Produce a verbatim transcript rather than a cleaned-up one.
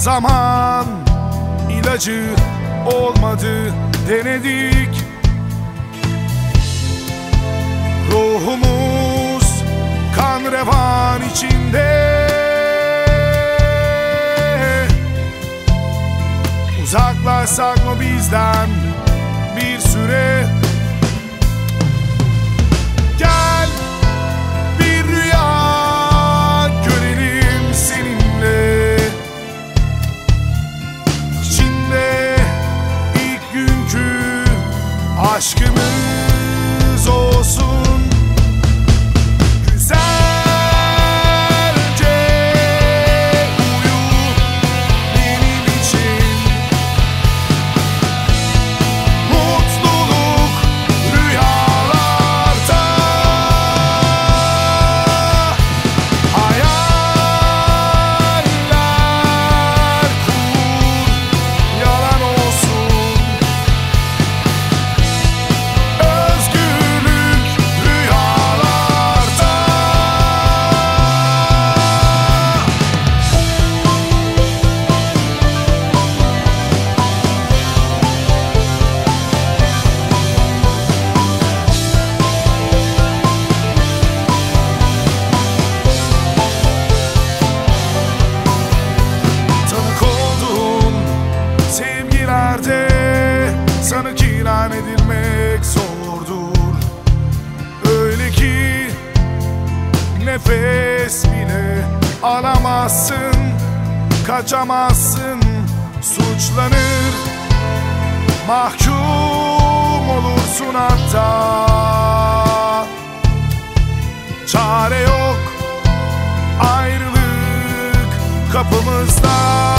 zaman ilacı olmadı, denedik. Ruhumuz kan revan içinde. Uzaklaşsak mı bizden bir süre? Gel bir rüya görelim seninle. İçinde ilk günkü aşkımız olsun. Sanık ilan edilmek zordur. Öyle ki nefes bile alamazsın, kaçamazsın, suçlanır, mahkum olursun hatta. Çare yok, ayrılık kapımızda.